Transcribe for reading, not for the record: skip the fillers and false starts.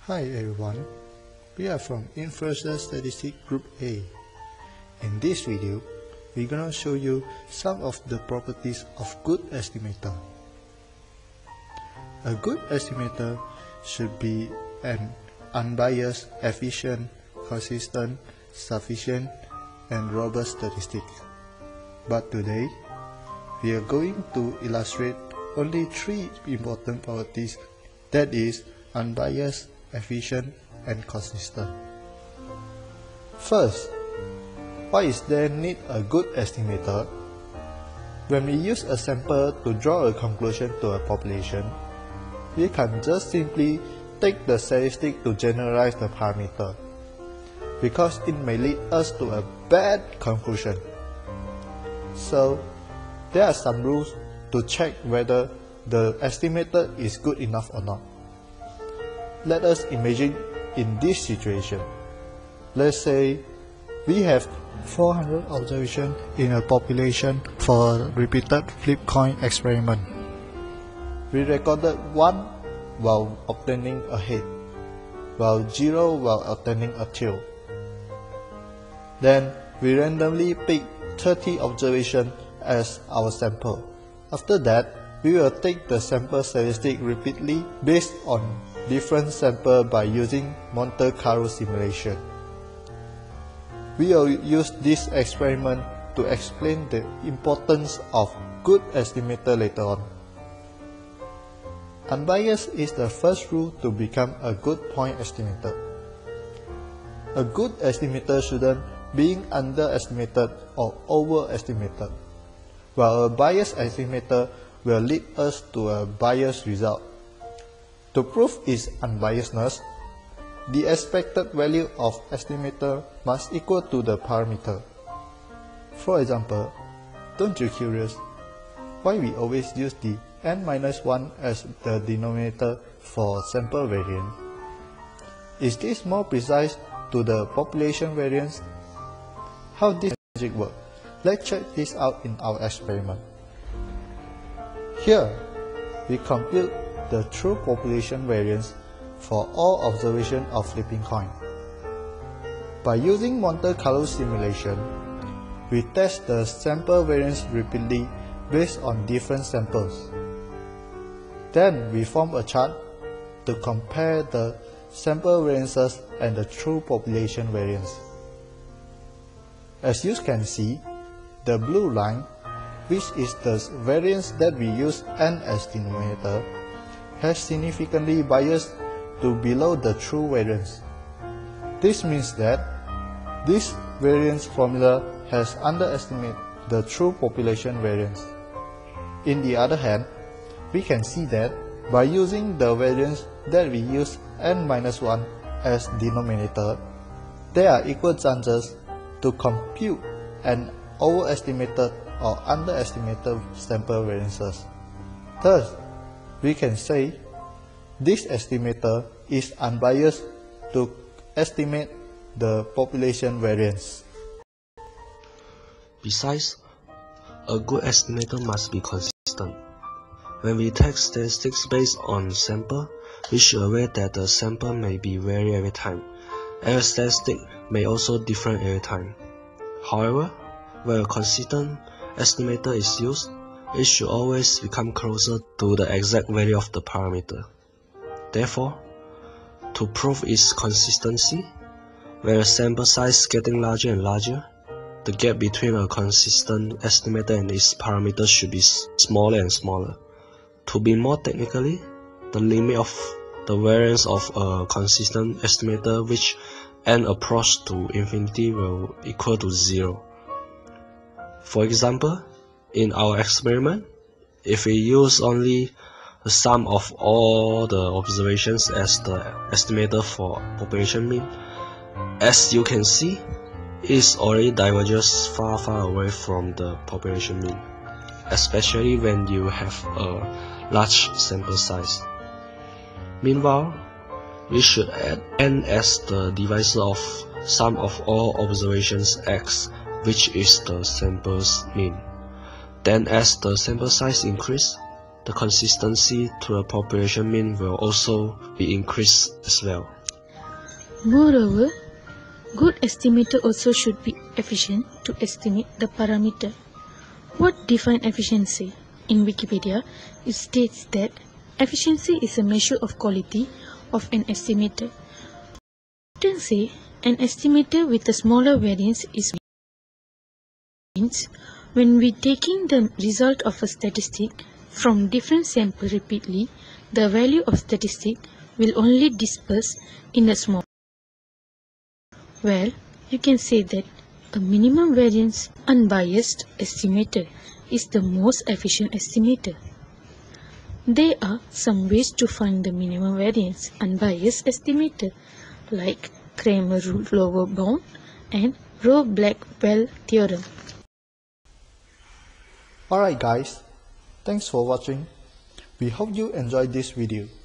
Hi everyone, we are from Inferential Statistics Group A. In this video, we're gonna show you some of the properties of good estimator. A good estimator should be an unbiased, efficient, consistent, sufficient, and robust statistics. But today, we are going to illustrate only three important properties, that is, unbiased, efficient, and consistent. First, why is there need a good estimator? When we use a sample to draw a conclusion to a population, we can just simply take the statistic to generalize the parameter, because it may lead us to a bad conclusion. So, there are some rules to check whether the estimator is good enough or not. Let us imagine in this situation. Let's say we have 400 observations in a population for a repeated flip coin experiment. We recorded 1 while obtaining a head, while 0 while obtaining a tail. Then we randomly pick 30 observations as our sample. After that, we will take the sample statistic repeatedly based on different samples by using Monte Carlo simulation. We will use this experiment to explain the importance of good estimator later on. Unbiased is the first rule to become a good point estimator. A good estimator shouldn't be underestimated or overestimated, while a biased estimator will lead us to a biased result. To prove its unbiasedness, the expected value of estimator must equal to the parameter. For example, don't you curious why we always use the n-1 as the denominator for sample variance? Is this more precise to the population variance? How this magic works? Let's check this out in our experiment. Here, we compute the true population variance for all observations of flipping coin. By using Monte Carlo simulation, we test the sample variance repeatedly based on different samples. Then we form a chart to compare the sample variances and the true population variance. As you can see, the blue line, which is the variance that we use n as denominator, has significantly biased to below the true variance. This means that this variance formula has underestimated the true population variance. In the other hand, we can see that by using the variance that we use n-1 as denominator, there are equal chances to compute an overestimated or underestimated sample variances. Thus, we can say this estimator is unbiased to estimate the population variance. Besides, a good estimator must be consistent. When we take statistics based on sample, we should aware that the sample may be vary every time. Every statistic may also differ every time. However, when a consistent estimator is used, it should always become closer to the exact value of the parameter. Therefore, to prove its consistency, when a sample size is getting larger and larger, the gap between a consistent estimator and its parameter should be smaller and smaller. To be more technically, the limit of the variance of a consistent estimator which n approach to infinity will equal to 0. For example, in our experiment, if we use only the sum of all the observations as the estimator for population mean, as you can see, it already diverges far away from the population mean, especially when you have a large sample size. Meanwhile, we should add n as the divisor of sum of all observations x, which is the sample's mean. Then as the sample size increase, the consistency to the population mean will also be increased as well. Moreover, good estimator also should be efficient to estimate the parameter. What defines efficiency? In Wikipedia, it states that efficiency is a measure of quality of an estimator. We often say an estimator with a smaller variance is means when we taking the result of a statistic from different samples repeatedly, the value of statistic will only disperse in a small. Well, you can say that a minimum variance unbiased estimator is the most efficient estimator. There are some ways to find the minimum variance unbiased estimator, like Kramer rule lower bound and Rowe-Blackwell theorem. Alright guys, thanks for watching. We hope you enjoyed this video.